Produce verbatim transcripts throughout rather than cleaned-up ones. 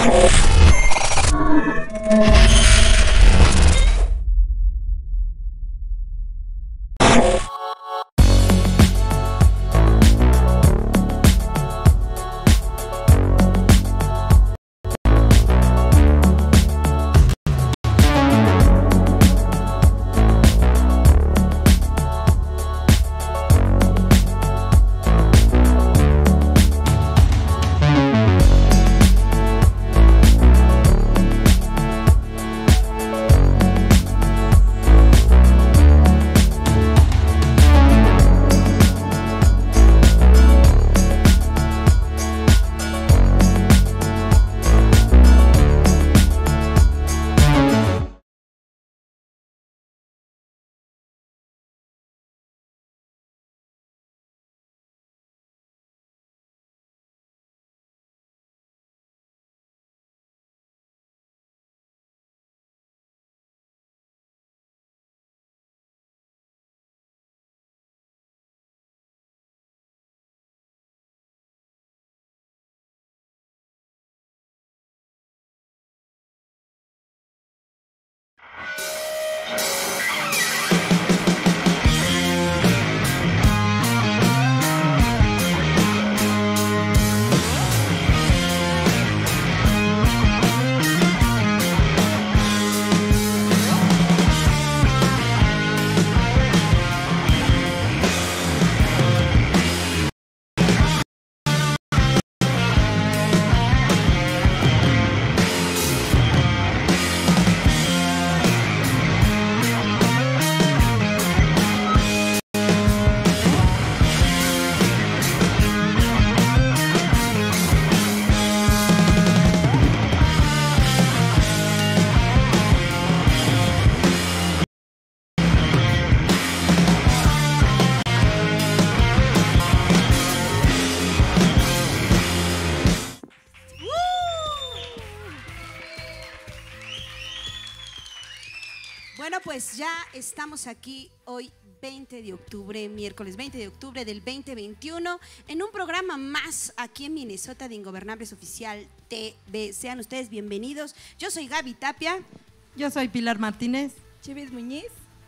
Bueno, pues ya estamos aquí hoy veinte de octubre, miércoles veinte de octubre del veinte veintiuno, en un programa más aquí en Minnesota de Ingobernables Oficial T V. Sean ustedes bienvenidos. Yo soy Gaby Tapia. Yo soy Pilar Martínez. Chivis Muñiz.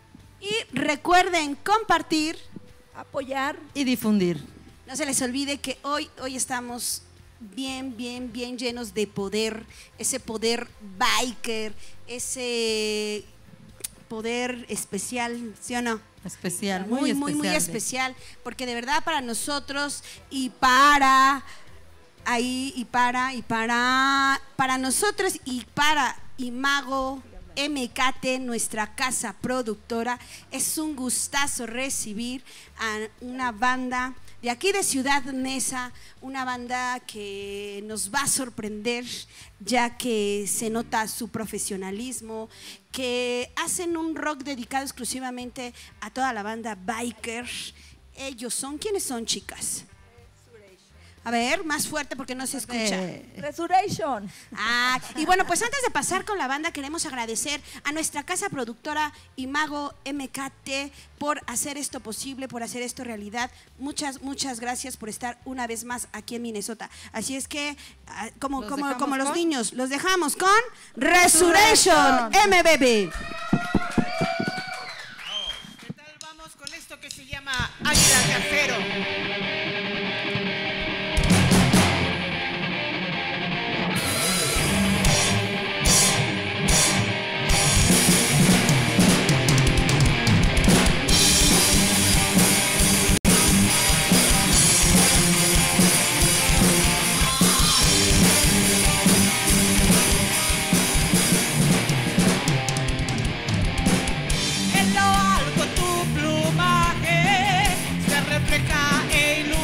Y recuerden compartir, apoyar y difundir. No se les olvide que hoy, hoy estamos bien, bien, bien llenos de poder, ese poder biker, ese poder especial, ¿sí o no? Especial, muy, muy, muy, especial. muy especial, porque de verdad para nosotros y para ahí y para y para para nosotros y para Imago M K T, nuestra casa productora, es un gustazo recibir a una banda de aquí de Ciudad Neza, una banda que nos va a sorprender, ya que se nota su profesionalismo, que hacen un rock dedicado exclusivamente a toda la banda biker. Ellos son, ¿quiénes son, chicas? A ver, más fuerte porque no se escucha. Resurrection. Ah, y bueno, pues antes de pasar con la banda, queremos agradecer a nuestra casa productora Imago M K T por hacer esto posible, por hacer esto realidad. Muchas, muchas gracias por estar una vez más aquí en Minnesota. Así es que, como, como, como los niños, los dejamos con Resurrection M B B. ¿Qué tal vamos con esto que se llama Águila de Acero? En lo alto tu plumaje se refleja e ilumina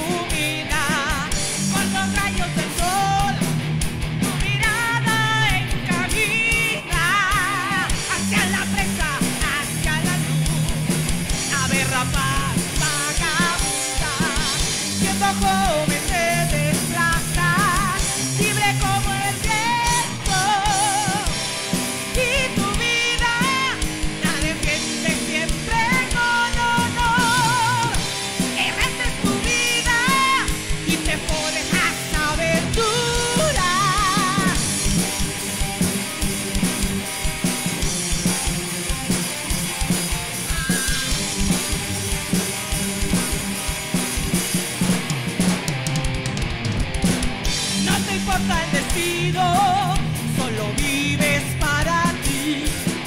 destino, solo vives para ti.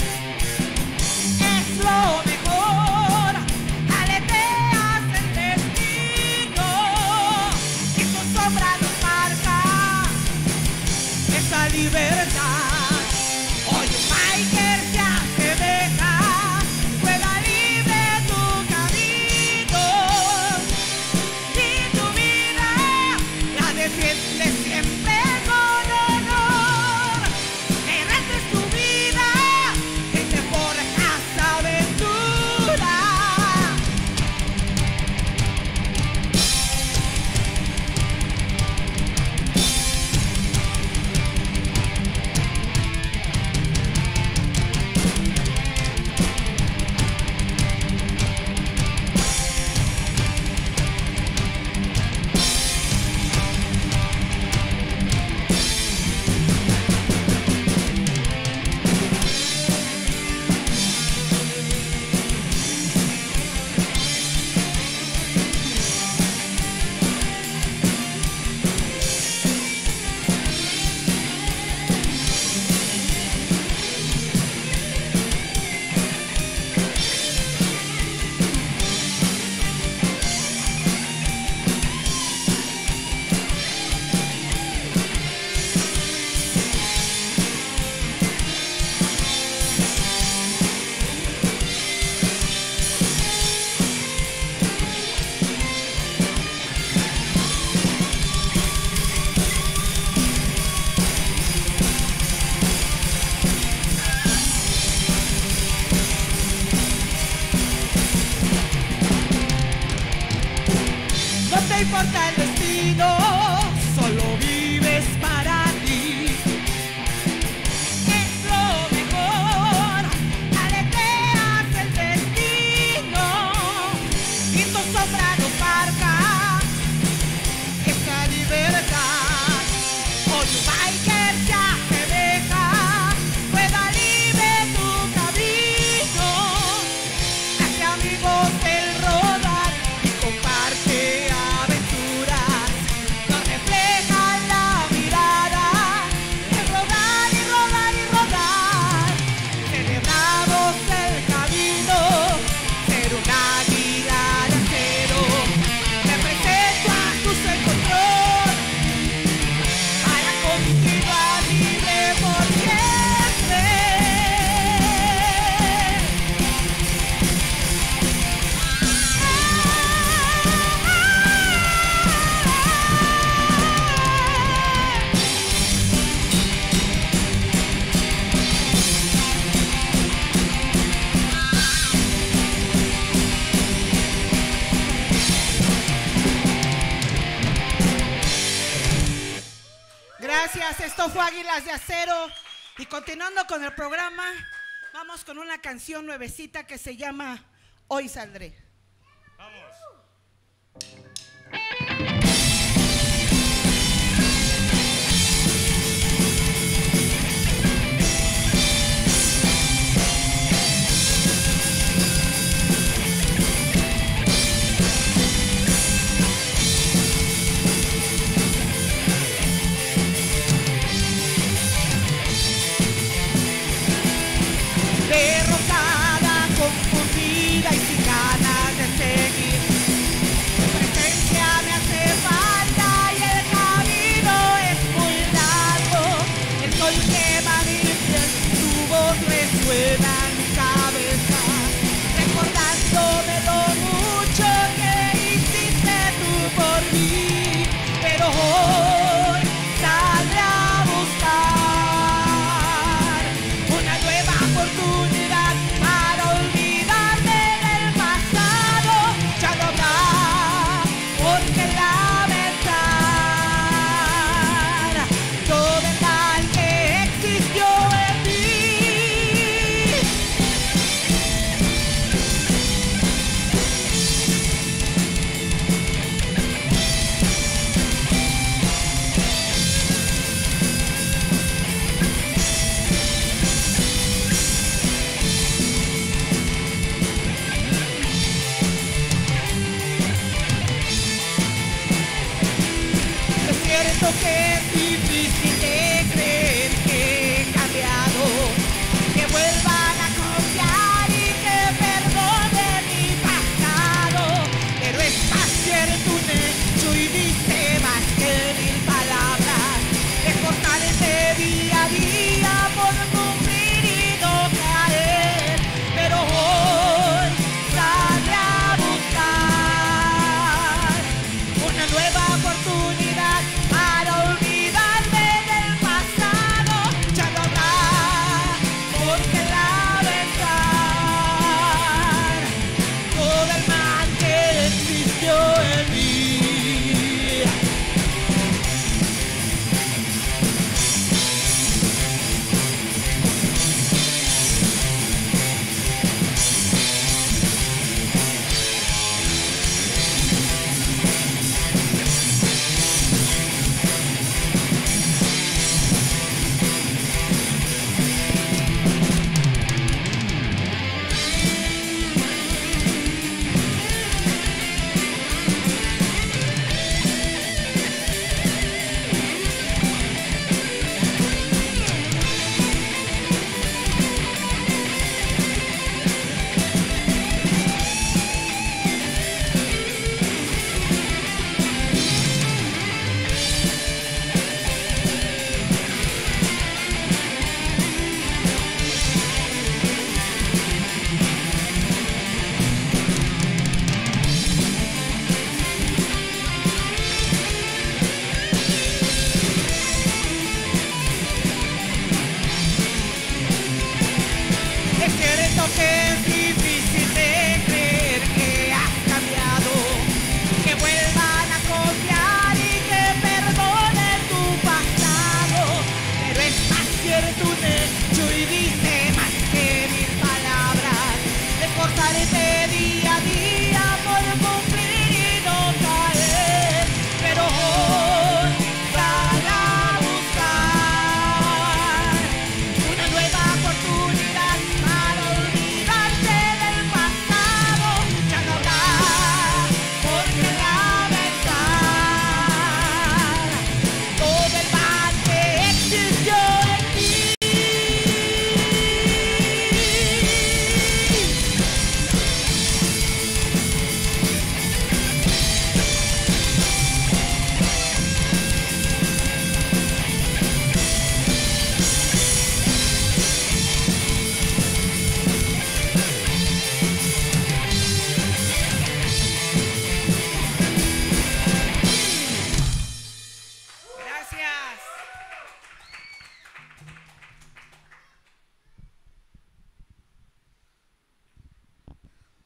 Es lo mejor, aleteas el destino y tu sombra nos marca esa libertad. Hoy un biker ya se deja, rueda libre tu camino y tu vida la defiende siempre con honor. Errante es tu vida y te forjas aventura. No te importa el destino, solo vives para ti. Es lo mejor, aleteas el destino y tu sombra nos marca esa libertad. Hoy un biker ya se deja, rueda libre tu camino, hace amigos del rodar y comparte aventuras. Nos refleja la mirada, es rodar y rodar y rodar. Celebramos el camino, ser un águila de acero. Represento a tu ser control para continuar libre por siempre. Gracias, esto fue Águilas de Acero y continuando con el programa, vamos con una canción nuevecita que se llama Hoy Saldré. Derrotada, confundida y sin ganas de seguir. Tu presencia me hace falta y el camino es muy largo. El sol quema mi piel, tu voz resuena en mi cabeza, recordándome lo mucho que hiciste tú por mí. Pero hoy saldré a buscar una nueva oportunidad para olvidarme del pasado. Ya no habrá por qué lamentar todo el mal que existió en mí. Es cierto que es difícil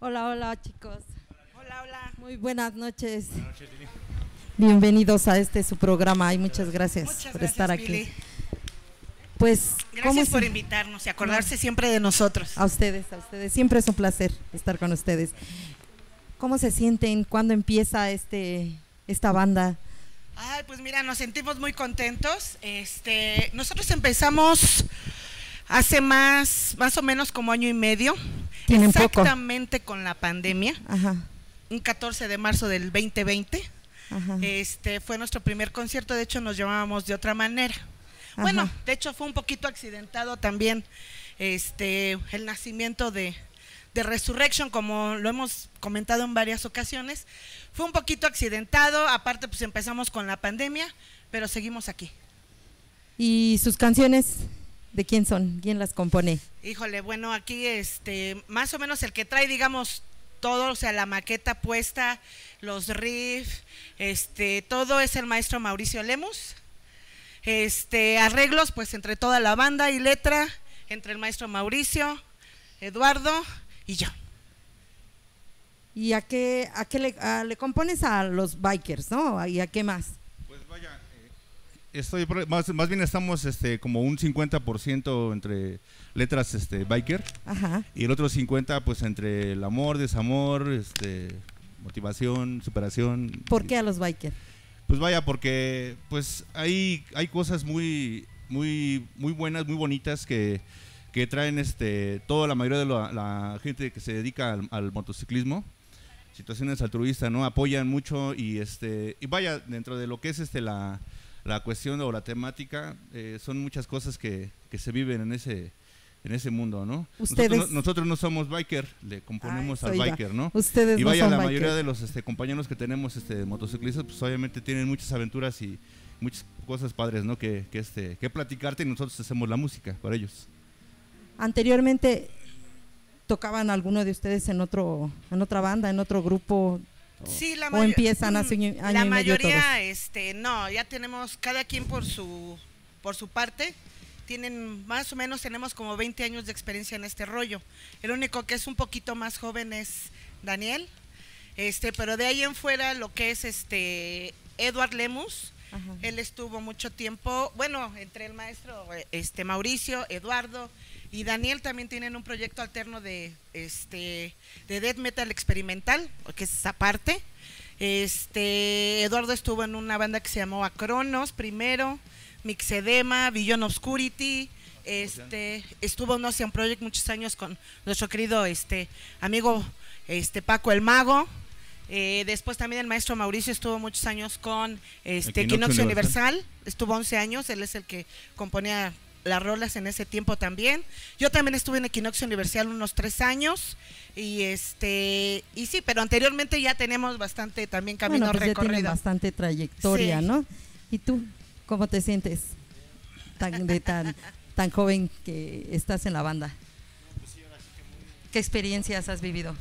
Hola, hola chicos. Hola, hola. Muy buenas noches. Buenas noches, Lili. Bienvenidos a este su programa y muchas gracias Muchas por gracias, estar aquí. Pili. Pues, ¿cómo Gracias se- por invitarnos y acordarse siempre de nosotros. A ustedes, a ustedes. Siempre es un placer estar con ustedes. ¿Cómo se sienten? ¿Cuándo empieza este esta banda? Ay, pues mira, nos sentimos muy contentos. Este, nosotros empezamos hace más, más o menos como año y medio, Tienen poco. exactamente con la pandemia, Ajá, un catorce de marzo del veinte veinte. ajá. Este fue nuestro primer concierto, de hecho nos llamábamos de otra manera. Ajá. Bueno, de hecho fue un poquito accidentado también este el nacimiento de, de Resurrection, como lo hemos comentado en varias ocasiones. Fue un poquito accidentado, aparte pues empezamos con la pandemia, pero seguimos aquí. ¿Y sus canciones de quién son? ¿Quién las compone? Híjole, bueno, aquí este más o menos el que trae, digamos, todo, o sea, la maqueta puesta, los riffs, este, todo es el maestro Mauricio Lemus. Este, arreglos, pues entre toda la banda y letra, entre el maestro Mauricio, Eduardo y yo. ¿Y a qué, a qué le, a- le compones a los bikers, no? ¿Y a qué más? Pues vaya, eh, estoy por- más, más bien estamos este, como un cincuenta por ciento entre letras este, biker Ajá. y el otro cincuenta pues entre el amor, desamor, este, motivación, superación. ¿Por qué a los bikers? Pues vaya, porque pues hay, hay cosas muy, muy, muy buenas, muy bonitas que, que traen este, toda la mayoría de la, la gente que se dedica al, al motociclismo. Situaciones altruistas, ¿no? Apoyan mucho y este y vaya, dentro de lo que es este la, la cuestión o la temática, eh, son muchas cosas que, que se viven en ese en ese mundo, ¿no? Ustedes- Nosotros, no- nosotros no somos biker, le componemos Ah, al eso iba. biker, ¿no? Ustedes Y no vaya, son la bikers. mayoría de los este, compañeros que tenemos este motociclistas, pues obviamente tienen muchas aventuras y muchas cosas padres, ¿no? Que, que este que platicarte y nosotros hacemos la música para ellos. Anteriormente tocaban alguno de ustedes en otro en otra banda, en otro grupo. O, Sí, la o mayo- empiezan hace año, año la y medio todos. mayoría, este, no, ya tenemos cada quien por su por su parte. Tienen más o menos, tenemos como veinte años de experiencia en este rollo. El único que es un poquito más joven es Daniel, este, pero de ahí en fuera lo que es este Edward Lemus, Ajá. él estuvo mucho tiempo, bueno, entre el maestro este Mauricio, Eduardo y Daniel también tienen un proyecto alterno de este de death metal experimental, que es esa parte. Este Eduardo estuvo en una banda que se llamó Acronos primero, Mixedema, Beyond Obscurity, este estuvo en Ocean Project muchos años con nuestro querido este amigo este Paco el Mago. Eh, después también el maestro Mauricio estuvo muchos años con este Equinoccio Equinoccio Universal. Universal, estuvo once años, él es el que componía las rolas en ese tiempo también. Yo también estuve en Equinoccio Universal unos tres años y este y sí, pero anteriormente ya tenemos bastante también camino Bueno, pues ya tienen recorrido. bastante trayectoria, Sí. ¿no? ¿Y tú cómo te sientes tan de tan tan joven que estás en la banda? ¿Qué experiencias has vivido?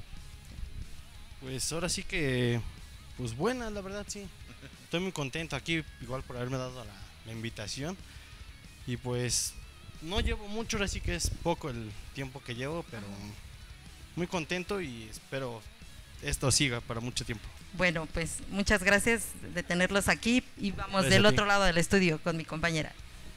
Pues ahora sí que, pues buena, la verdad, sí. Estoy muy contento aquí, igual por haberme dado la, la invitación. Y pues no llevo mucho, ahora sí que es poco el tiempo que llevo, pero muy contento y espero esto siga para mucho tiempo. Bueno, pues muchas gracias de tenerlos aquí y vamos Gracias del a ti. otro lado del estudio con mi compañera.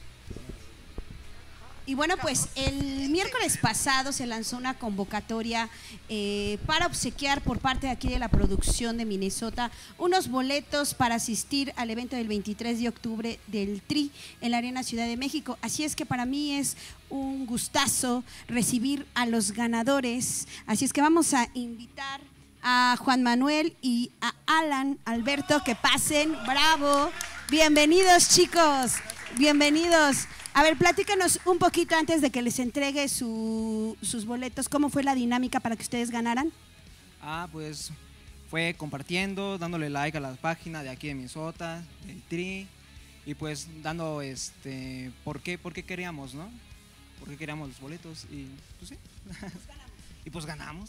Y bueno, pues el miércoles pasado se lanzó una convocatoria eh, para obsequiar por parte de aquí de la producción de Minnesota unos boletos para asistir al evento del veintitrés de octubre del T R I en la Arena Ciudad de México. Así es que para mí es un gustazo recibir a los ganadores. Así es que vamos a invitar a Juan Manuel y a Alan Alberto que pasen. ¡Bravo! Bienvenidos, chicos. Bienvenidos. A ver, platícanos un poquito antes de que les entregue su- sus boletos. ¿Cómo fue la dinámica para que ustedes ganaran? Ah, pues fue compartiendo, dándole like a la página de aquí de Minnesota, del T R I, y pues dando este por qué, por qué queríamos, ¿no? Por qué queríamos los boletos y pues sí. Y pues ganamos.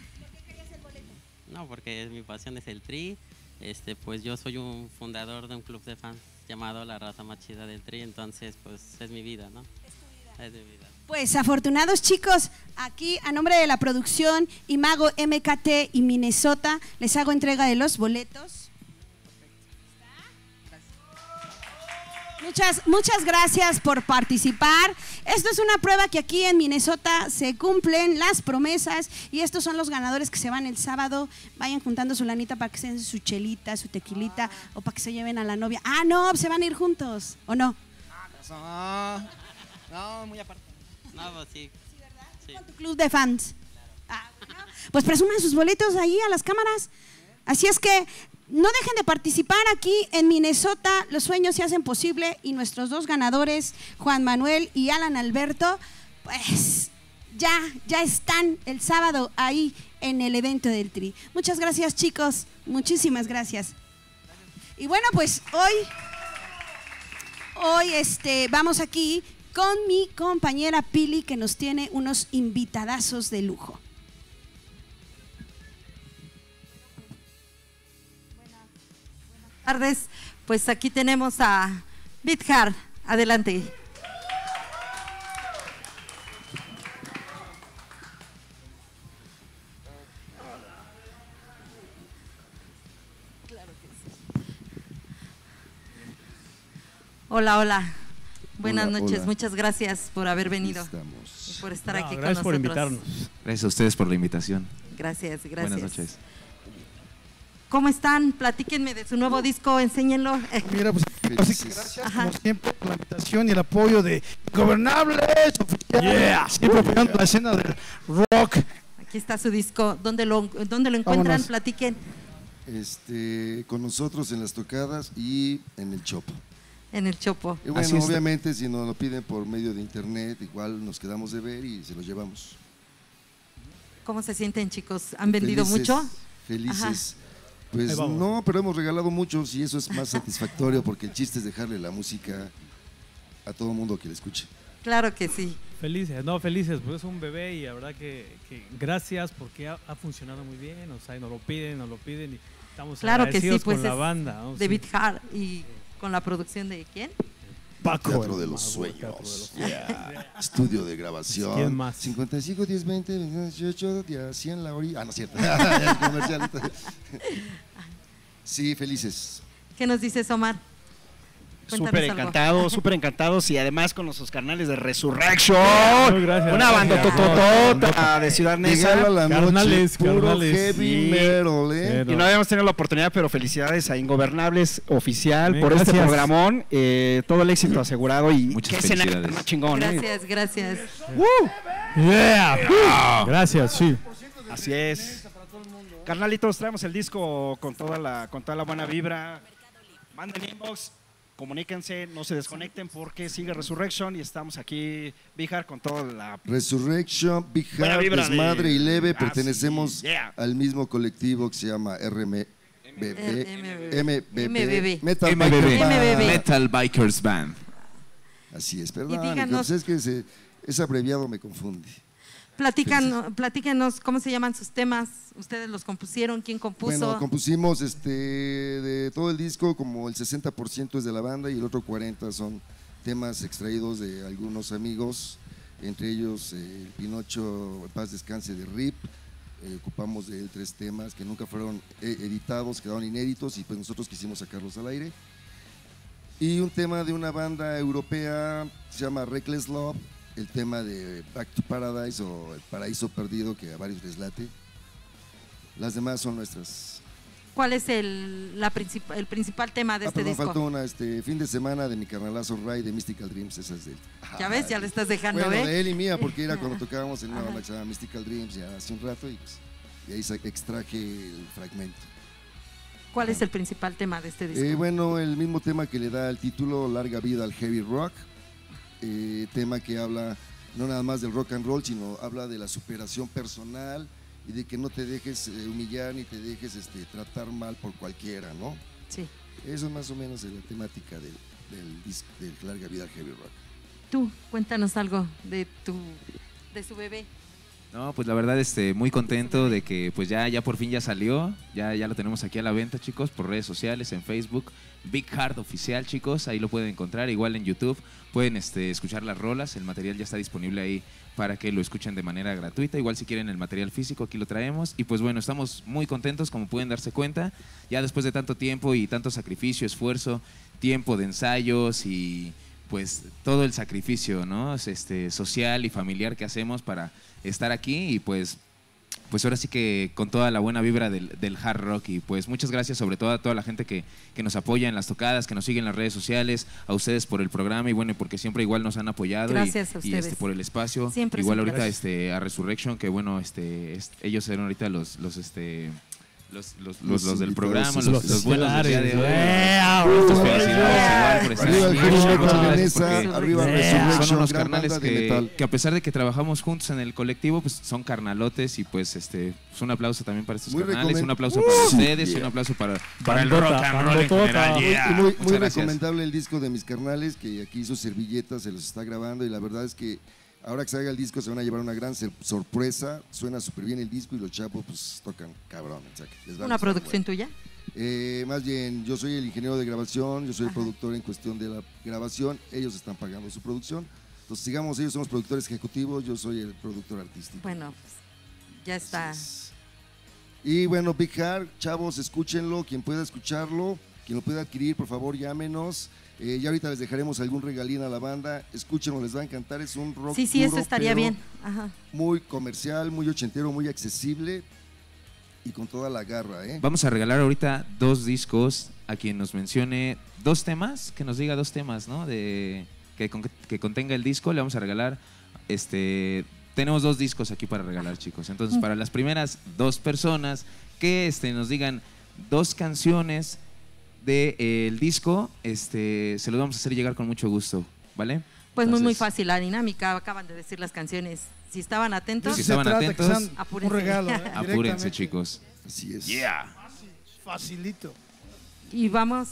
No, porque mi pasión es el T R I. Este, pues yo soy un fundador de un club de fans llamado La Raza Más Chida del T R I, entonces pues es mi vida, ¿no? Es de vida. Pues afortunados chicos, aquí a nombre de la producción Imago M K T y Minnesota les hago entrega de los boletos. Muchas, muchas gracias por participar. Esto es una prueba que aquí en Minnesota se cumplen las promesas y estos son los ganadores que se van el sábado. Vayan juntando su lanita para que se den su chelita, su tequilita o para que se lleven a la novia. Ah, no, se van a ir juntos, ¿o no? No, no, muy aparte. No, pues sí. Sí. Con tu club de fans. Ah, bueno. Pues presuman sus boletos ahí a las cámaras. Así es que no dejen de participar aquí en Minnesota. Los sueños se hacen posible y nuestros dos ganadores, Juan Manuel y Alan Alberto, pues ya, ya están el sábado ahí en el evento del Tri. Muchas gracias chicos, muchísimas gracias. Y bueno, pues hoy, hoy este, vamos aquí con mi compañera Pili que nos tiene unos invitadazos de lujo. Tardes, pues aquí tenemos a Bithar, adelante. Hola, hola. Buenas Hola, noches, hola. muchas gracias por haber venido Estamos. y por estar No, aquí con gracias nosotros. por invitarnos. Gracias a ustedes por la invitación. Gracias, gracias. Buenas noches. ¿Cómo están? Platíquenme de su nuevo disco, enséñenlo. Mira, pues así que gracias como siempre por la invitación y el apoyo de Ingobernables Oficial. Yeah. Siempre apoyando la escena del rock. Aquí está su disco. ¿Dónde lo, dónde lo encuentran? Vámonos. Platiquen. Este, con nosotros en las tocadas y en el Chopo. En el Chopo. Y bueno, Así es. obviamente si nos lo piden por medio de internet, igual nos quedamos de ver y se los llevamos. ¿Cómo se sienten, chicos? ¿Han vendido Felices, mucho? Felices. Ahí Pues vamos. no, pero hemos regalado muchos y eso es más satisfactorio porque el chiste es dejarle la música a todo mundo que la escuche. Claro que sí. Felices, no, felices, pues es un bebé y la verdad que, que gracias porque ha, ha funcionado muy bien, o sea, y nos lo piden, nos lo piden y estamos Claro que sí, agradecidos pues con la es banda. ¿no? de Sí. Bithar y con la producción de ¿quién? Paco, Teatro el de los mago, Teatro de Sueños. los Yeah. Estudio de grabación. ¿Quién más? cincuenta y cinco, diez, veinte, veintiocho, día cien la orilla. Ah, no es cierto. Ya es comercial. Sí, felices. ¿Qué nos dices, Omar? Cuéntanos Súper algo. encantados, súper encantados y además con nuestros carnales de Resurrection. Muy gracias. Una banda Gracias. tototota de Ciudad Llegaba Neza. la noche, Carnales, puro carnales. heavy Sí. metal, ¿eh? Pero- Y no habíamos tenido la oportunidad, pero felicidades a Ingobernables Oficial Bien, por este gracias. programón. Eh, todo el éxito asegurado y Muchas qué escena felicidades. más chingón. ¿eh? Gracias, gracias. Yeah. Gracias, sí. Así es. Carnalitos, traemos el disco con toda la, con toda la buena vibra. Manden inbox, comuníquense, no se desconecten porque sigue Resurrection y estamos aquí, Bithar, con toda la... Resurrection, Big Buena Heart, vibra de- Desmadre y Leve, Ah, pertenecemos sí, yeah. al mismo colectivo que se llama R M B B, M B B. M B B, Metal M B B, Biker Band. M B B. Metal Bikers Band. Así es, perdón, díganos- pues es que ese, ese abreviado me confunde. Platican, platíquenos cómo se llaman sus temas. ¿Ustedes los compusieron? ¿Quién compuso? Bueno, compusimos este de todo el disco, como el sesenta por ciento es de la banda y el otro cuarenta por ciento son temas extraídos de algunos amigos, entre ellos eh, el Pinocho, en paz descanse, de Rip. Eh, ocupamos de él tres temas que nunca fueron eh, editados, quedaron inéditos y pues nosotros quisimos sacarlos al aire. Y un tema de una banda europea, se llama Reckless Love, el tema de Back to Paradise o El Paraíso Perdido, que a varios les late. Las demás son nuestras. ¿Cuál es el, la princip- el principal tema de Ah, este perdón, disco? faltó una, este, fin de semana de mi carnalazo Ray de Mystical Dreams, esa es de él. Ya ves, ya le estás dejando, Bueno, ¿eh? de él y mía, porque era cuando tocábamos en una Ajá. banda que se llama Mystical Dreams ya hace un rato y pues de ahí sa- extraje el fragmento. ¿Cuál es el principal tema de este disco? Eh, bueno, el mismo tema que le da el título, Larga Vida al Heavy Rock, eh, tema que habla no nada más del rock and roll, sino habla de la superación personal y de que no te dejes eh, humillar ni te dejes este, tratar mal por cualquiera, ¿no? Sí. Eso es más o menos la temática del, del disco del Larga Vida al Heavy Rock. Tú, cuéntanos algo de tu, de su bebé. No, pues la verdad, este, muy contento de que pues ya, ya por fin ya salió, ya, ya lo tenemos aquí a la venta, chicos, por redes sociales, en Facebook, Big Heart Oficial, chicos, ahí lo pueden encontrar, igual en YouTube, pueden este, escuchar las rolas, el material ya está disponible ahí para que lo escuchen de manera gratuita, igual si quieren el material físico aquí lo traemos, y pues bueno, estamos muy contentos, como pueden darse cuenta, ya después de tanto tiempo y tanto sacrificio, esfuerzo, tiempo de ensayos y pues todo el sacrificio, ¿no? Este, social y familiar que hacemos para estar aquí y pues, pues ahora sí que con toda la buena vibra del, del hard rock y pues muchas gracias sobre todo a toda la gente que, que nos apoya en las tocadas, que nos sigue en las redes sociales, a ustedes por el programa y bueno, porque siempre igual nos han apoyado gracias y, a y ustedes. este, por el espacio, Siempre, igual siempre. ahorita este, a Resurrection que bueno, este, es- ellos eran ahorita los, los este Los, los, los, los del programa, los, los, los buenos del día de hoy. Yeah, Muchas yeah, felicidades yeah. igual por estar Arriba el aquí. género Muchas con gracias Vanessa, porque arriba Yeah. Resurrection, son unos gran carnales banda de que, metal. que a pesar de que trabajamos juntos en el colectivo, pues son carnalotes y pues este pues un aplauso también para estos Muy carnales, recomen- un aplauso Uh, para ustedes, yeah. un aplauso para, Bandota, para el rock and roll en bandotota. general. Muy- Yeah. y muy, Muchas muy gracias. recomendable el disco de mis carnales, que aquí hizo servilletas, se los está grabando y la verdad es que ahora que salga el disco se van a llevar una gran sor- sorpresa, suena súper bien el disco y los chavos pues tocan cabrón. O sea, que les va a ¿Una gustar, producción güey. tuya? Eh, más bien, yo soy el ingeniero de grabación, yo soy el Ajá. productor en cuestión de la grabación, ellos están pagando su producción. Entonces, sigamos, ellos somos productores ejecutivos, yo soy el productor artístico. Bueno, pues, ya está. Así es. Y bueno, Big Heart, chavos, escúchenlo, quien pueda escucharlo, quien lo pueda adquirir, por favor, llámenos. Eh, ya ahorita les dejaremos algún regalín a la banda, escúchenlo, les va a encantar, es un rock Sí, sí, duro, eso estaría pero bien. Ajá. muy comercial, muy ochentero, muy accesible y con toda la garra, ¿eh? Vamos a regalar ahorita dos discos a quien nos mencione dos temas, que nos diga dos temas, ¿no? De que, con- que contenga el disco, le vamos a regalar este tenemos dos discos aquí para regalar, chicos. Entonces, para las primeras dos personas que este, nos digan dos canciones del disco, este, se los vamos a hacer llegar con mucho gusto, ¿vale? Pues muy, muy Entonces, fácil la dinámica, acaban de decir las canciones. Si estaban atentos, Si estaban Se trata que atentos, sean apúrense. un regalo, ¿eh? apúrense, Directamente. chicos. Así es. Yeah. Facilito. y vamos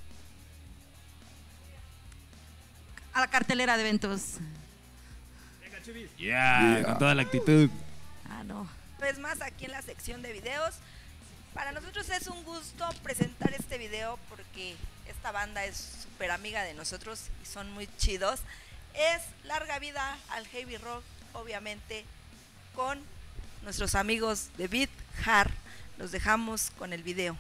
a la cartelera de eventos. Yeah, con toda la actitud. Ah, no. Pues más aquí en la sección de videos. Para nosotros es un gusto presentar este video porque esta banda es súper amiga de nosotros y son muy chidos. Es Larga Vida al Heavy Rock, obviamente, con nuestros amigos de Big Heart. Los dejamos con el video.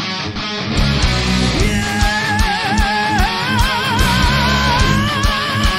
Yeah.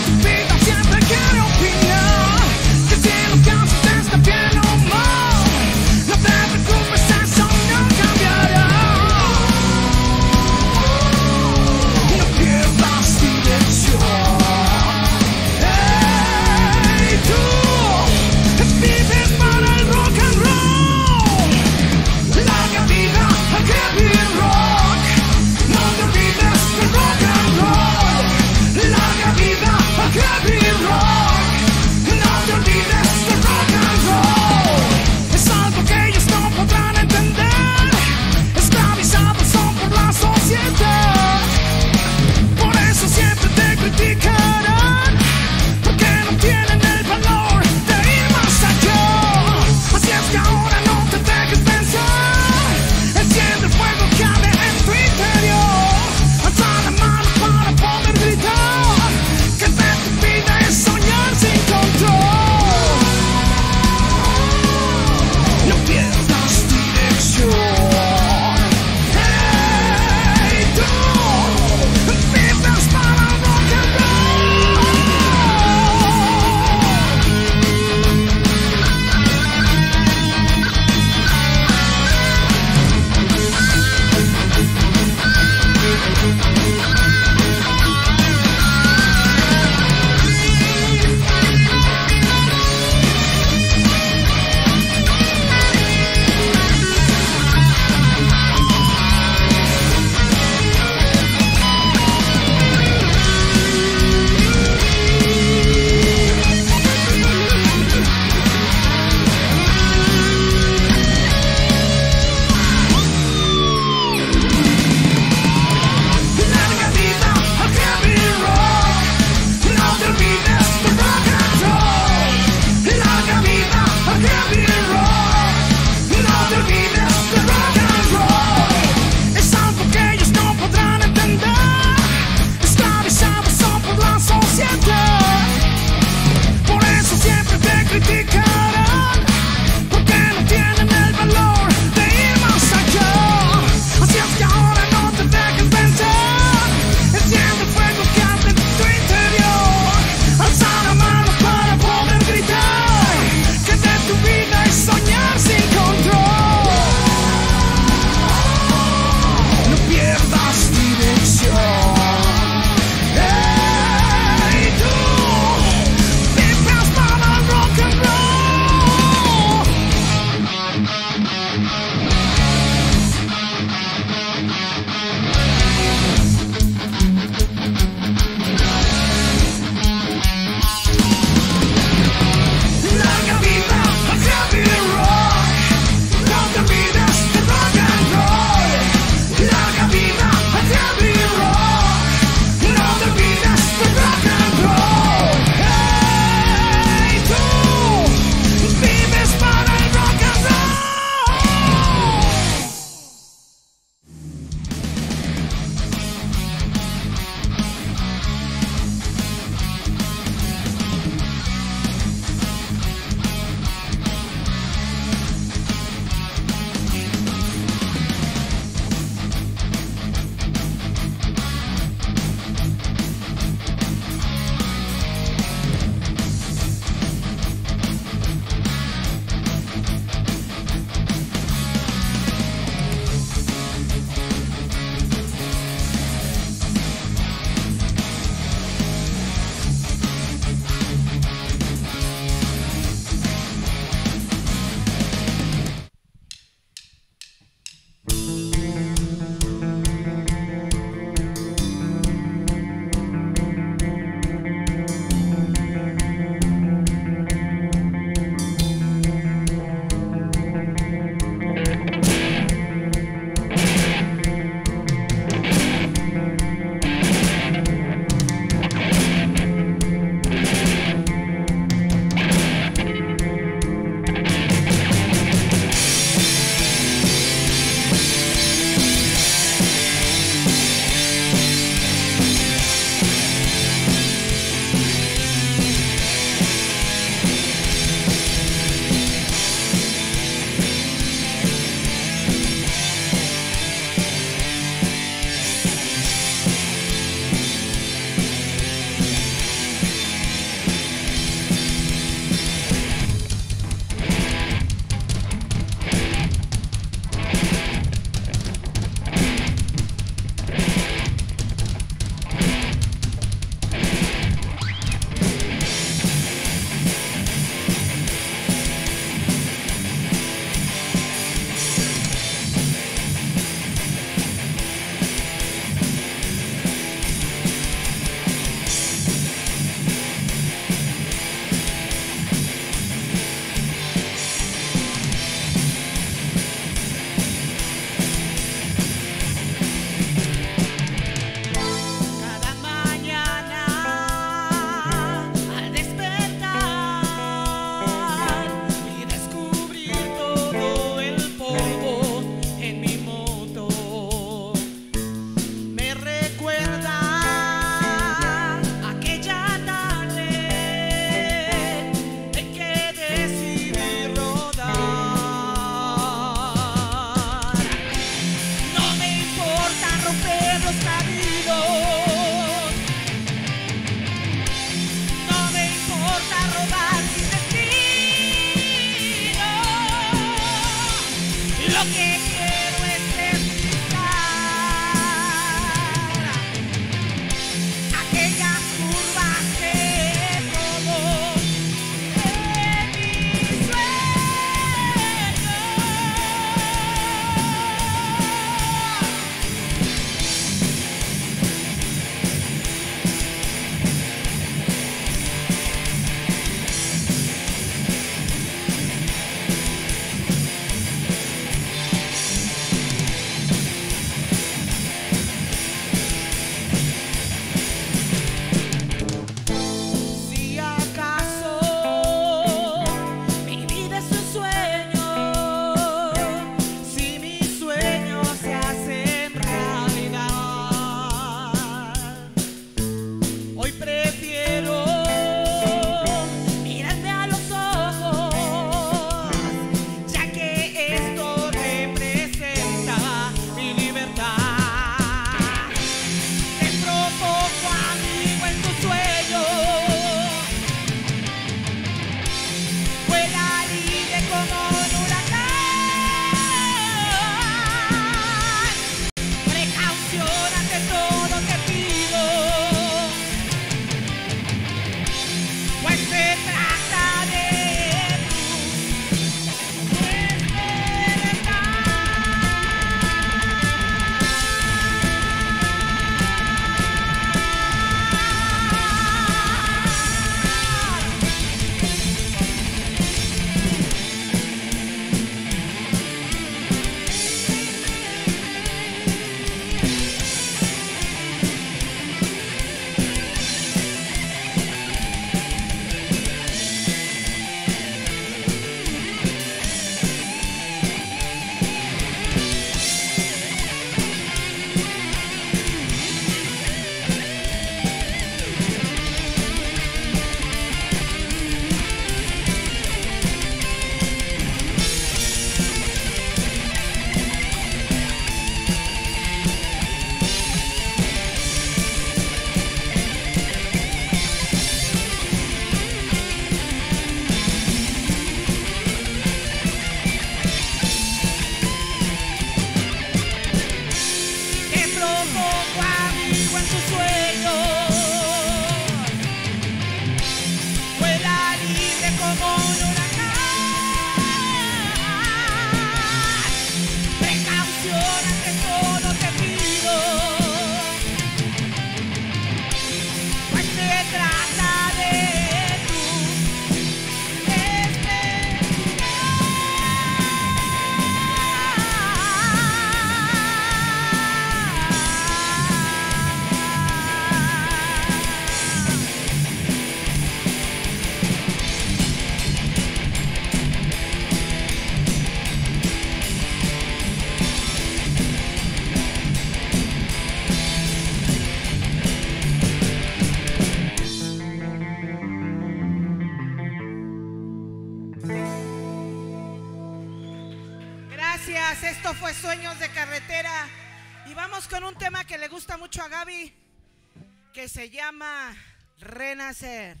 Gracias, esto fue Sueños de Carretera. Y vamos con un tema que le gusta mucho a Gaby, que se llama Renacer.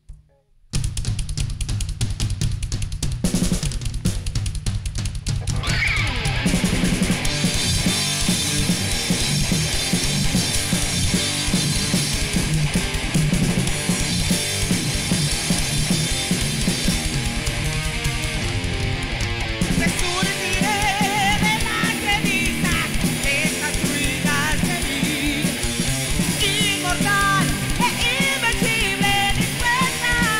Inmortal e invencible, dispuesta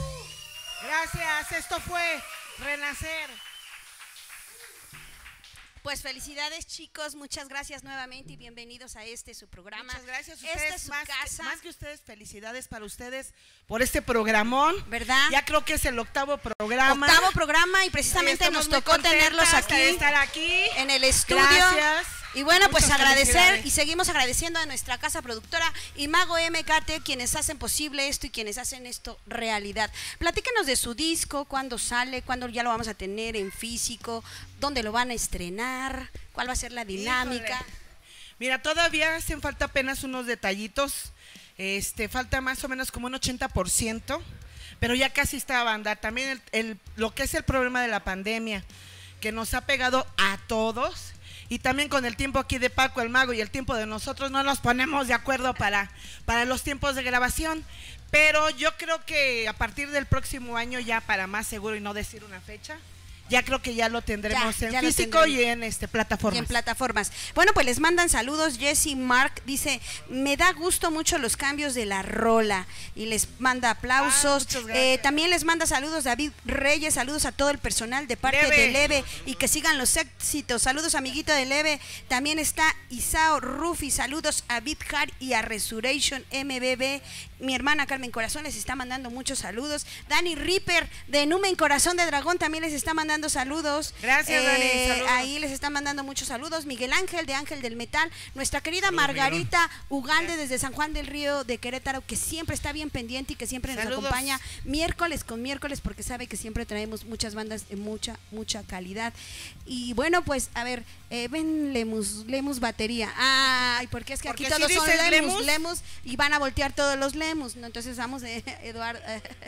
Esto fue Renacer. Pues felicidades, chicos, muchas gracias nuevamente y bienvenidos a este su programa. Muchas gracias a Esta ustedes, es su más, casa. Que, más que ustedes, felicidades para ustedes por este programón. ¿Verdad? Ya creo que es el octavo programa. Octavo programa y precisamente Estamos nos muy tocó tenerlos contentas aquí, de estar aquí en el estudio. Gracias. Y bueno, pues Muchas agradecer felicidades. y seguimos agradeciendo a nuestra casa productora Imago M K T, quienes hacen posible esto y quienes hacen esto realidad. Platíquenos de su disco, cuándo sale, cuándo ya lo vamos a tener en físico, dónde lo van a estrenar, cuál va a ser la dinámica. Híjole. Mira, todavía hacen falta apenas unos detallitos, este, falta más o menos como un ochenta por ciento, pero ya casi está banda. También el, el, lo que es el problema de la pandemia, que nos ha pegado a todos. Y también con el tiempo aquí de Paco el Mago y el tiempo de nosotros no nos ponemos de acuerdo para, para los tiempos de grabación. Pero yo creo que a partir del próximo año ya para más seguro y no decir una fecha, ya creo que ya lo tendremos Ya, en ya lo físico tendremos. y en este plataformas. Y en plataformas. Bueno, pues les mandan saludos. Jessy Mark dice, me da gusto mucho los cambios de la rola. Y les manda aplausos. Ah, muchas gracias. Eh, también les manda saludos David Reyes, saludos a todo el personal de parte Leve. de Leve. Y que sigan los éxitos. Saludos, amiguito de Leve. También está Isao Rufi, saludos a Bithar y a Resurrection M B B. Mi hermana Carmen Corazón les está mandando muchos saludos. Dani Ripper de Numen Corazón de Dragón también les está mandando saludos. Gracias, Dani, saludos. Ahí les están mandando muchos saludos. Miguel Ángel de Ángel del Metal. Nuestra querida Saludos, Margarita Ugalde desde San Juan del Río de Querétaro, que siempre está bien pendiente y que siempre nos Saludos. acompaña miércoles con miércoles porque sabe que siempre traemos muchas bandas de mucha, mucha calidad. Y bueno, pues a ver, eh, ven Lemus, Lemus batería. Ay, porque es que Porque aquí si todos son dices Lemus, Lemus. Lemus y van a voltear todos los Lemus, ¿no? Entonces vamos de Eduardo.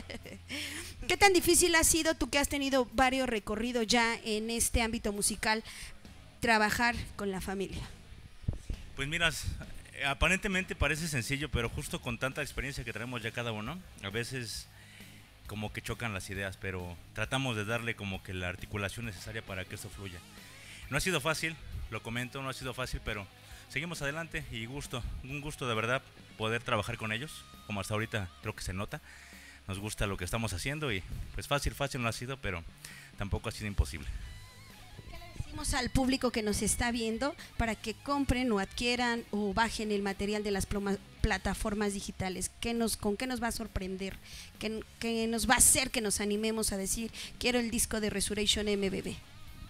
¿Qué tan difícil ha sido tú que has tenido varios recorridos ya en este ámbito musical, trabajar con la familia? Pues miras, aparentemente parece sencillo, pero justo con tanta experiencia que traemos ya cada uno, a veces como que chocan las ideas, pero tratamos de darle como que la articulación necesaria para que esto fluya. No ha sido fácil, lo comento, no ha sido fácil, pero seguimos adelante y gusto, un gusto de verdad poder trabajar con ellos, como hasta ahorita creo que se nota. Nos gusta lo que estamos haciendo y pues fácil, fácil no ha sido, pero tampoco ha sido imposible. ¿Qué le decimos al público que nos está viendo para que compren o adquieran o bajen el material de las ploma- plataformas digitales? ¿Qué nos, ¿Con qué nos va a sorprender? ¿Qué, qué nos va a hacer que nos animemos a decir, quiero el disco de Resurrection M B B?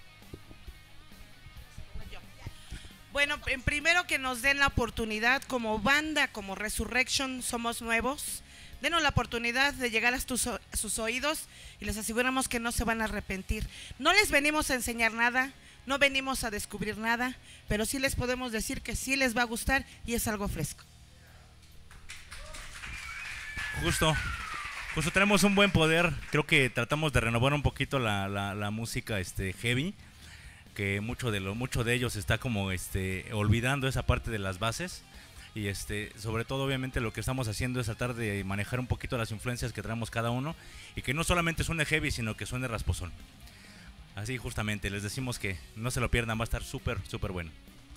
Bueno, en primero que nos den la oportunidad como banda, como Resurrection, somos nuevos. Denos la oportunidad de llegar a, tus, a sus oídos y les aseguramos que no se van a arrepentir. No les venimos a enseñar nada, no venimos a descubrir nada, pero sí les podemos decir que sí les va a gustar y es algo fresco. Justo, justo tenemos un buen poder, creo que tratamos de renovar un poquito la, la, la música este, heavy, que mucho de, lo, mucho de ellos está como este, olvidando esa parte de las bases. Y este, sobre todo obviamente lo que estamos haciendo es tratar de manejar un poquito las influencias que traemos cada uno y que no solamente suene heavy, sino que suene rasposón. Así justamente, les decimos que no se lo pierdan, va a estar súper, súper bueno.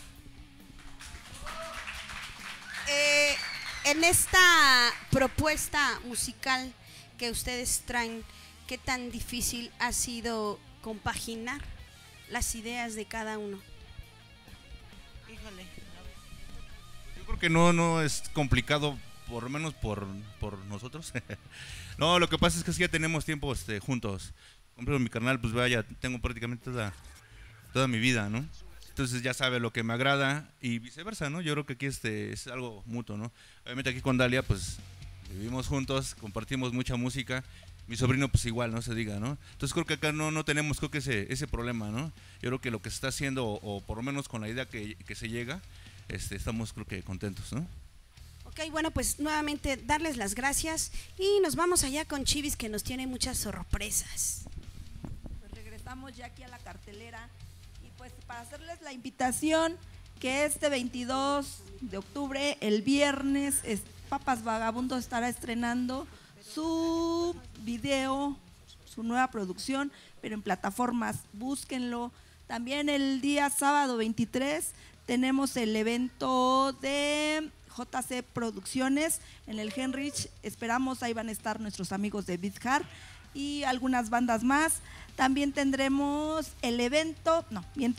Eh, en esta propuesta musical que ustedes traen, ¿qué tan difícil ha sido compaginar las ideas de cada uno? Híjole. Yo creo que no, no es complicado, por lo menos por, por nosotros. No, lo que pasa es que sí ya tenemos tiempo este, juntos. Por ejemplo, mi carnal, pues vaya, tengo prácticamente toda, toda mi vida, ¿no? Entonces ya sabe lo que me agrada y viceversa, ¿no? Yo creo que aquí este, es algo mutuo, ¿no? Obviamente aquí con Dalia, pues vivimos juntos, compartimos mucha música. Mi sobrino, pues igual, no se diga, ¿no? Entonces creo que acá no, no tenemos creo que ese, ese problema, ¿no? Yo creo que lo que se está haciendo, o, o por lo menos con la idea que, que se llega, este, estamos creo que contentos, ¿no? Ok, bueno, pues nuevamente darles las gracias y nos vamos allá con Chivis, que nos tiene muchas sorpresas. Pues regresamos ya aquí a la cartelera y pues para hacerles la invitación que este veintidós de octubre, el viernes, es, Papas Vagabundo estará estrenando su video, su nueva producción, pero en plataformas, búsquenlo. También el día sábado veintitrés tenemos el evento de J C Producciones en el Henrich. Esperamos, ahí van a estar nuestros amigos de Bithar y algunas bandas más. También tendremos el evento, no, miento,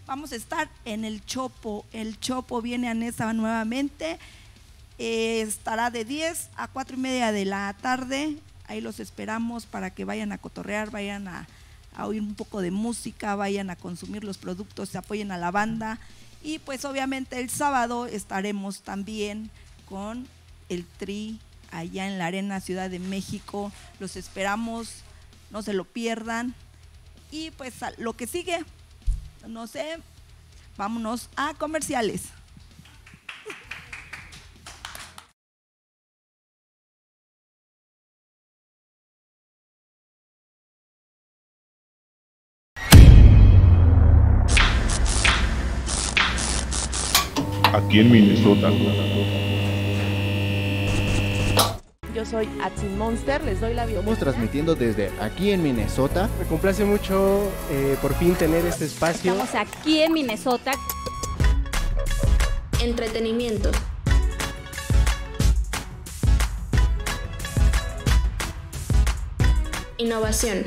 vamos a estar en el Chopo. El Chopo viene a Nesa nuevamente. Eh, estará de diez a cuatro y media de la tarde. Ahí los esperamos para que vayan a cotorrear, vayan a, a oír un poco de música, vayan a consumir los productos, se apoyen a la banda. Y pues obviamente el sábado estaremos también con el Tri allá en la Arena Ciudad de México. Los esperamos, no se lo pierdan. Y pues lo que sigue, no sé, vámonos a comerciales. Aquí en Minnesota. Yo soy Atsin Monster, les doy la bienvenida. Estamos transmitiendo desde aquí en Minnesota. Me complace mucho eh, por fin tener este espacio. Estamos aquí en Minnesota. Entretenimiento. Innovación.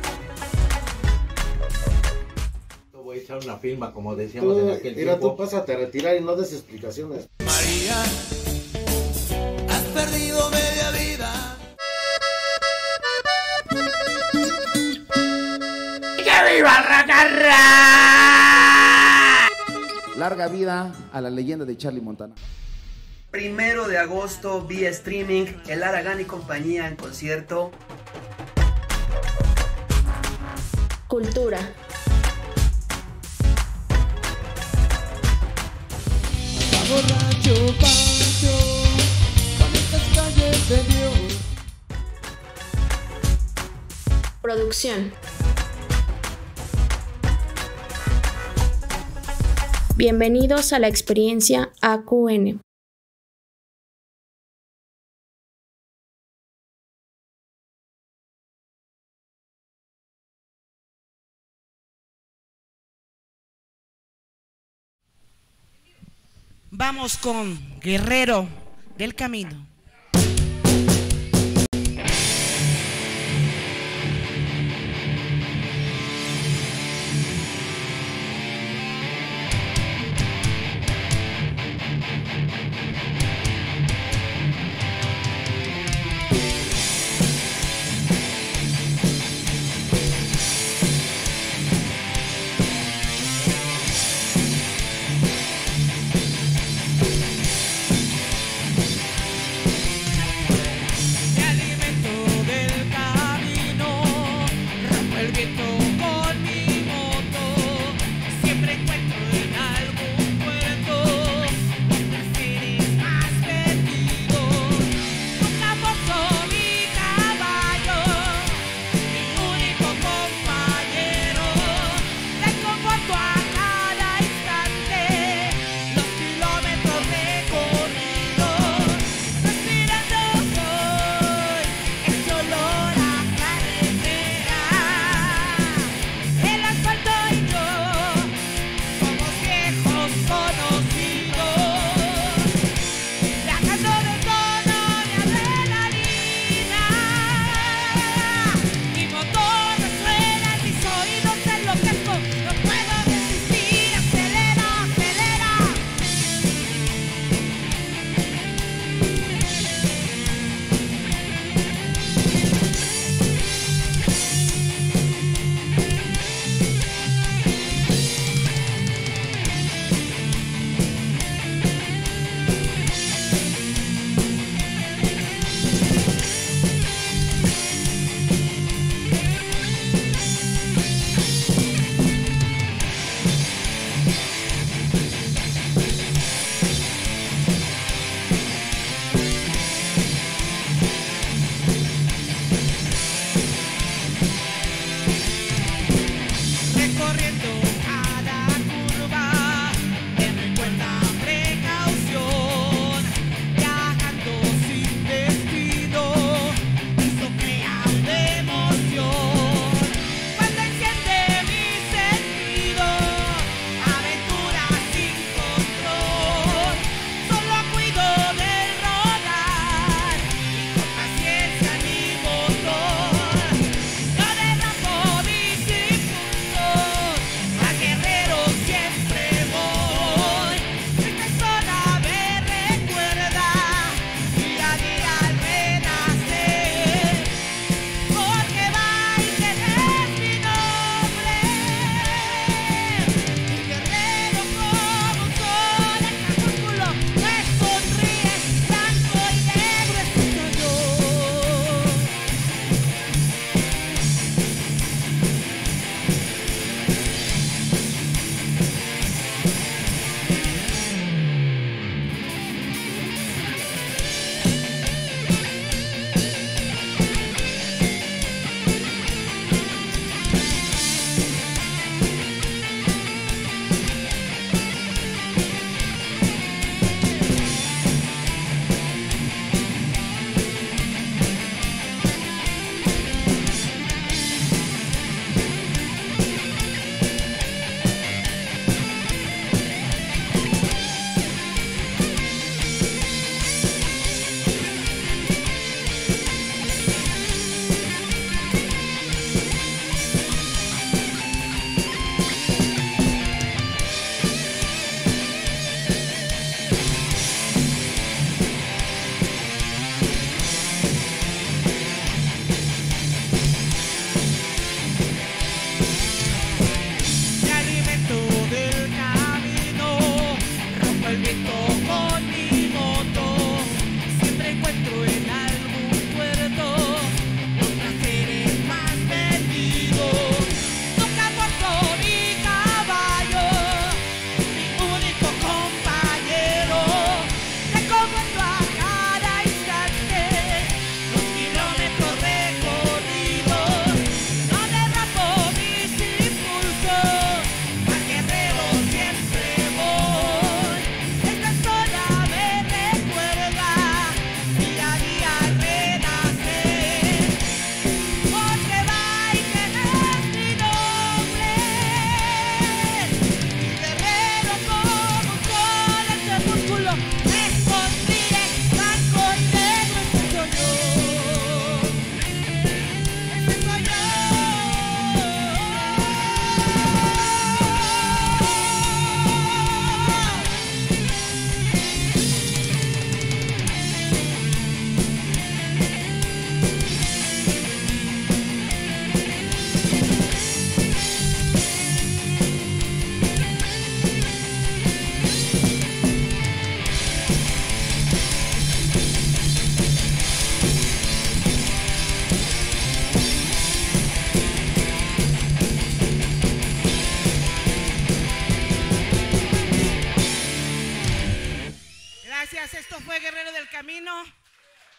Voy a echar una firma, como decíamos tú, en aquel mira, tiempo. tú pásate a retirar y no des explicaciones. María, has perdido media vida. ¡Que viva el Racarra! Larga vida a la leyenda de Charlie Montana. Primero de agosto, vía streaming, el Aragán y compañía en concierto. Cultura. Borracho, Pancho, con estas calles de Dios. Producción. Bienvenidos a la experiencia A Q N. Vamos con Guerrero del Camino.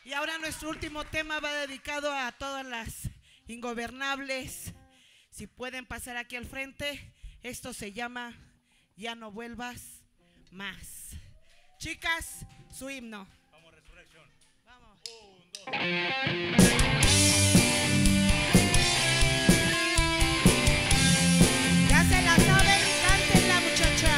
Y ahora nuestro último tema va dedicado a todas las ingobernables. Si pueden pasar aquí al frente, esto se llama Ya no vuelvas más. Chicas, su himno. Vamos, Resurrection. Vamos. Un, dos. Ya se la saben, canten la muchacha.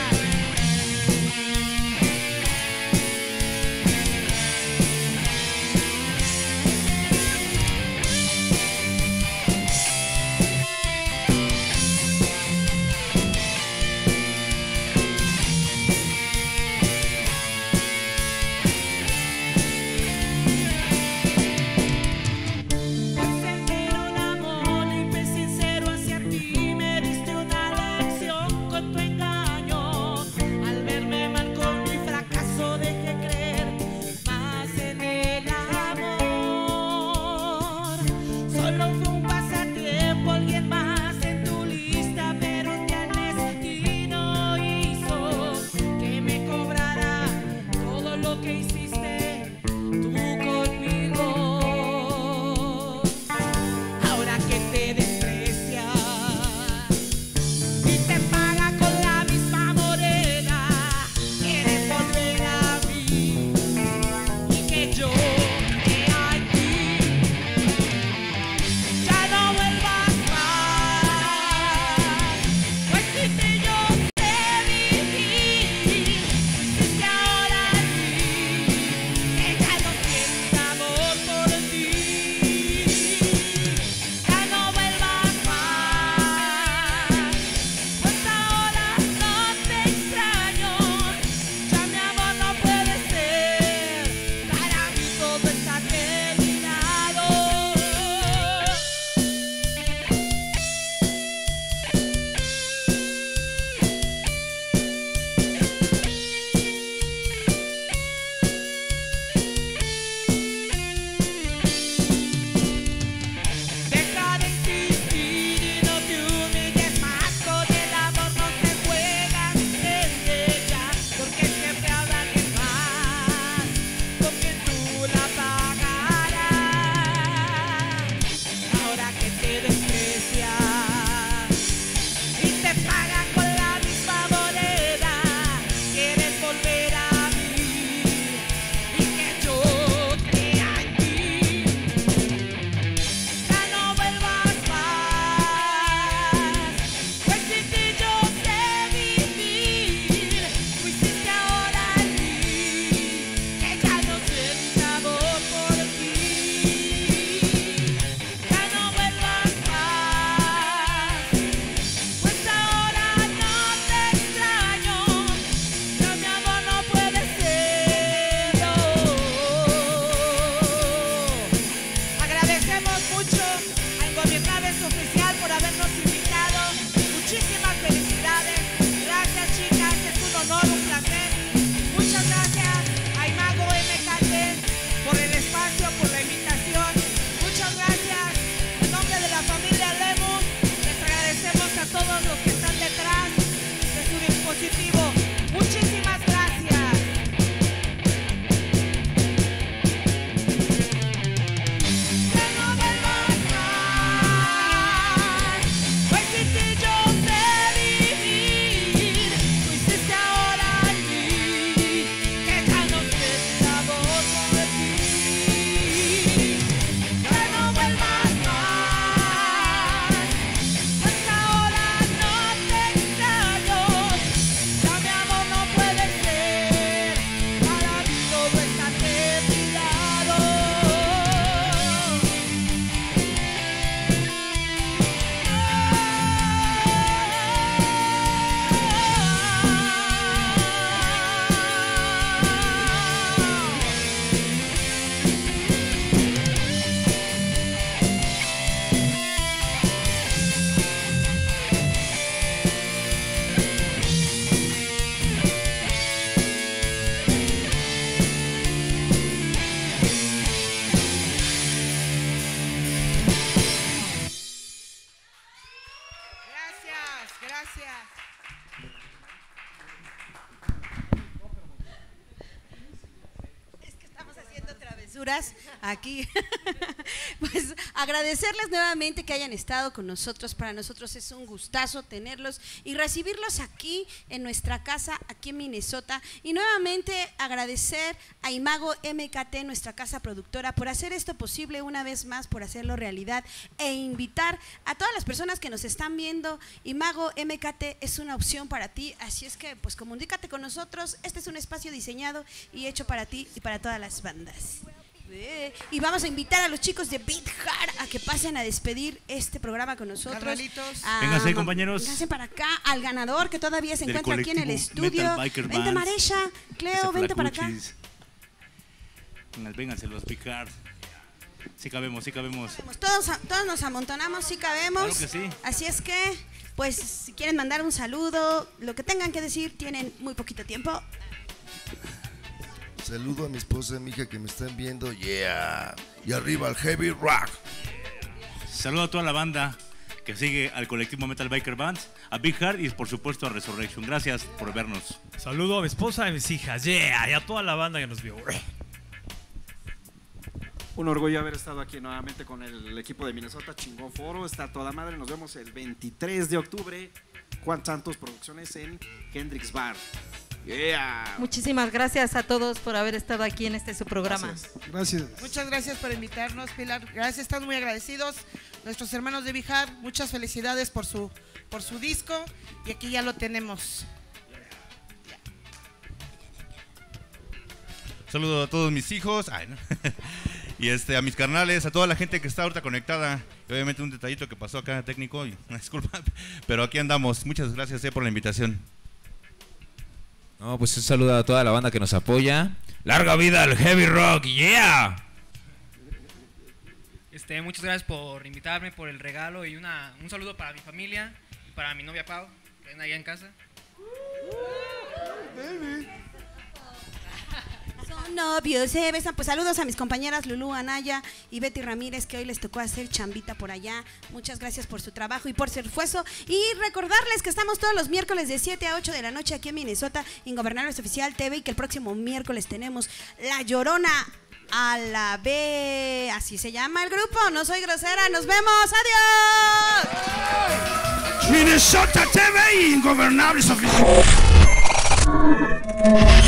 travesuras aquí. Pues agradecerles nuevamente que hayan estado con nosotros. Para nosotros es un gustazo tenerlos y recibirlos aquí en nuestra casa, aquí en Minnesota. Y nuevamente agradecer a Imago M K T, nuestra casa productora, por hacer esto posible una vez más, por hacerlo realidad e invitar a todas las personas que nos están viendo. Imago M K T es una opción para ti, así es que pues comunícate con nosotros. Este es un espacio diseñado y hecho para ti y para todas las bandas. Y vamos a invitar a los chicos de Beat Hard a que pasen a despedir este programa con nosotros. Carnalitos. Vénganse, compañeros. Vénganse para acá, al ganador que todavía se Del encuentra aquí en el estudio. Vente, Maresha, Cleo, vente para acá. Vénganse los Beat Hard. Sí cabemos, sí cabemos. Todos, todos nos amontonamos, sí cabemos. Claro que sí. Así es que, pues, si quieren mandar un saludo, lo que tengan que decir, tienen muy poquito tiempo. Saludo a mi esposa y a mi hija que me están viendo. Yeah. Y arriba al heavy rock. Saludo a toda la banda que sigue al colectivo Metal Biker Band, a Big Hard y por supuesto a Resurrection. Gracias por vernos. Saludo a mi esposa y a mis hijas. Yeah. Y a toda la banda que nos vio. Un orgullo haber estado aquí nuevamente con el equipo de Minnesota, chingón foro, está toda madre. Nos vemos el veintitrés de octubre, Juan Santos Producciones en Hendrix Bar. Yeah. Muchísimas gracias a todos por haber estado aquí en este su programa. Gracias. Gracias. Muchas gracias por invitarnos, Pilar. Gracias, estamos muy agradecidos. Nuestros hermanos de Bijar, muchas felicidades por su, por su disco y aquí ya lo tenemos. Saludo a todos mis hijos. Ay, no. Y este, a mis carnales, a toda la gente que está ahorita conectada. Y obviamente un detallito que pasó acá técnico, y una disculpa, pero aquí andamos. Muchas gracias eh, por la invitación. No, pues un saludo a toda la banda que nos apoya. ¡Larga vida al heavy rock! ¡Yeah! Este, muchas gracias por invitarme, por el regalo y una, un saludo para mi familia y para mi novia Pau, que anda allá en casa. Son novios, se besan. Pues saludos a mis compañeras Lulú, Anaya y Betty Ramírez, que hoy les tocó hacer chambita por allá. Muchas gracias por su trabajo y por su esfuerzo. Y recordarles que estamos todos los miércoles de siete a ocho de la noche aquí en Minnesota, Ingobernables Oficial T V, y que el próximo miércoles tenemos La Llorona a la B. Así se llama el grupo. No soy grosera. Nos vemos. ¡Adiós! Minnesota T V, Ingobernables Oficial.